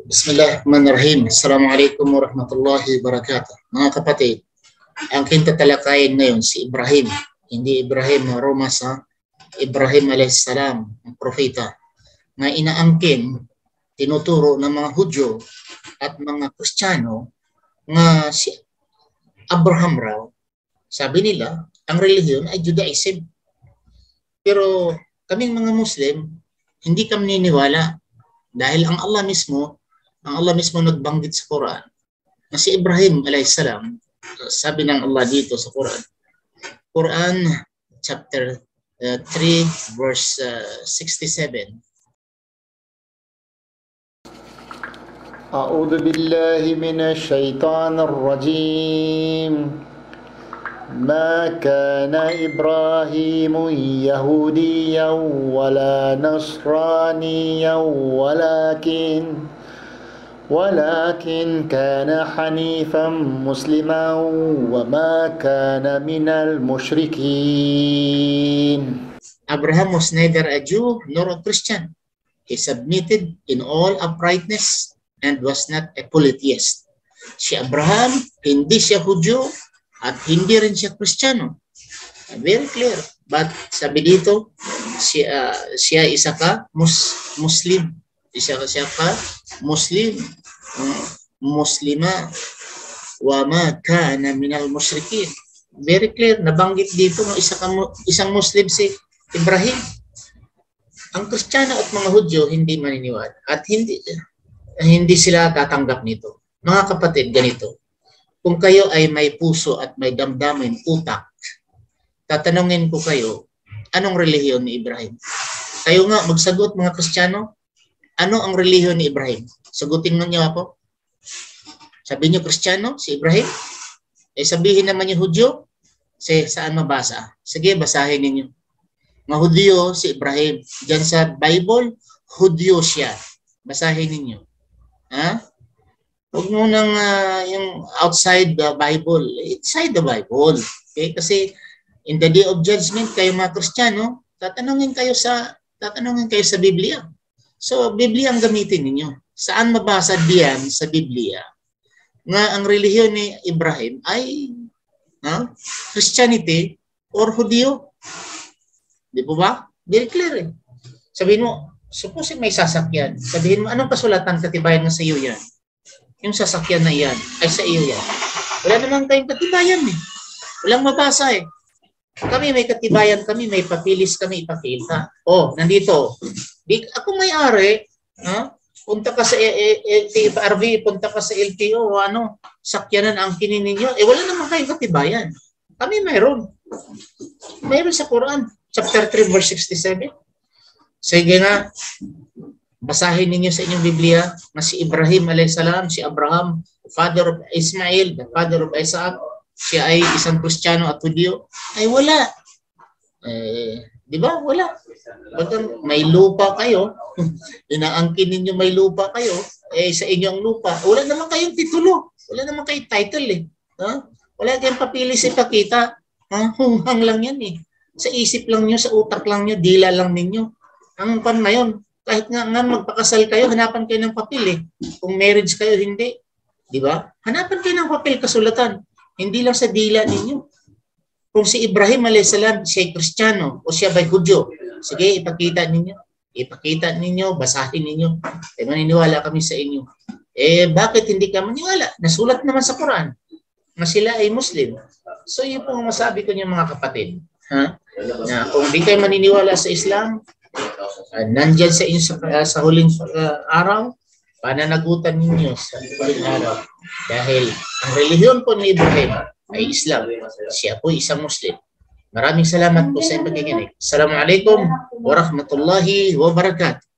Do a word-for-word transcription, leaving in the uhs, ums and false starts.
Bismillahirrahmanirrahim. Assalamualaikum warahmatullahi wabarakatuh. Mga kapatid, ang kintatalakayin ngayon si Ibrahim. Hindi Ibrahim na Roma sa Ibrahim alayhis salam, ang propeta, na inaangkin, tinuturo ng mga Hudyo at mga Kristiyano nga si Abraham raw, sabi nila, ang relihiyon ay Judaism. Pero kaming mga Muslim, hindi kami niniwala dahil ang Allah mismo, ang Allah mismo nagbanggit sa Quran na si Ibrahim alayhis salam, sabi ng Allah dito sa Quran, Quran chapter uh, three verse uh, sixty-seven. أعوذ بالله من الشيطان الرجيم ما كان إبراهيم يهوديا ولا نصرانيا ولكن ولكن كان حنيفا مسلما وما كان من المشركين. Abraham was neither a Jew nor a Christian. He submitted in all uprightness and was not a polytheist. Si Abraham, hindi siya Hudyo at hindi rin siya Kristiyano. Very clear. But sabi dito, siya, siya isa ka mus, Muslim. Isa ka siya ka Muslim. Uh, Muslima. Wa ma kana minal musyrikin. Very clear. Nabanggit dito ng isa ka, isang Muslim si Ibrahim. Ang Kristiyano at mga Hudyo hindi maniniwala. At hindi... hindi sila tatanggap nito. Mga kapatid, ganito. Kung kayo ay may puso at may damdamin, utak, tatanungin ko kayo, anong relihiyon ni Ibrahim? Kayo nga, magsagot mga Kristiyano, ano ang relihiyon ni Ibrahim? Sagutin niyo ako. Sabihin niyo Kristiyano, si Ibrahim? Eh sabihin naman yung Hudyo, si, saan mabasa? Sige, basahin ninyo. Mga Hudyo, si Ibrahim. Diyan sa Bible, Hudyo siya. Basahin ninyo. Ha? Huwag mo nang uh, yung outside the Bible, inside the Bible. Okay? Kasi in the day of judgment, kayo mga Kristiyano, tatanungin kayo sa tatanungin kayo sa Biblia. So, Biblia ang gamitin ninyo. Saan mabasa diyan sa Biblia nga ang relihiyon ni Ibrahim ay ha? Christianity or Hudyo? Di po ba? Very clear eh. Sabihin mo, suppose may sasakyan. Sabihin mo, anong kasulatan katibayan nga sa iyo yan? Yung sasakyan na yan, ay sa iyo yan. Wala naman tayong katibayan eh. Walang mabasa eh. Kami may katibayan kami, may papilis kami ipakita. Oh, nandito. Di, ako may-ari, ha? Punta ka sa L T R V, punta ka sa L T O, ano, sakyanan ang kinin ninyo. Eh, wala naman kayong katibayan. Kami mayroon. Mayroon sa Quran, chapter three, verse sixty-seven. Sige nga, basahin ninyo sa inyong Biblia na si Ibrahim alayhis salam, si Abraham, father of Ismail, the father of Isaac, siya ay isang Kristiyano at Hudyo. Ay wala. Eh, di ba? Wala. Pagka may lupa kayo, inaangkin ninyo may lupa kayo, eh sa inyong lupa, wala naman kayong titulo. Wala naman kayong title eh. Ha? Wala kayong papilis ipakita. Ha? Hunghang lang yan eh. Sa isip lang nyo, sa utak lang nyo, dila lang ninyo. Ang pan na yun, kahit nga, nga magpakasal kayo, hanapan kayo ng papel eh. Kung marriage kayo, hindi. Di ba? Hanapan kayo ng papel, kasulatan. Hindi lang sa dila ninyo. Kung si Ibrahim alayhis salam, siya ay Kristiyano o siya ay Hudyo, sige, ipakita ninyo. Ipakita ninyo, basahin ninyo. Eh, maniniwala kami sa inyo. Eh, bakit hindi ka maniwala? Nasulat naman sa Quran na sila ay Muslim. So, yun po ang masabi ko niyo mga kapatid. Ha? Na kung di kayo maniniwala sa Islam, Uh, nandyan sa inyo sa, uh, sa huling uh, araw, pananagutan ninyo sa huling araw. Dahil ang relihiyon po ni Ibrahim ay Islam. Siya po isang Muslim. Maraming salamat po sa inyong pakikinig. Assalamualaikum warahmatullahi wabarakatuh.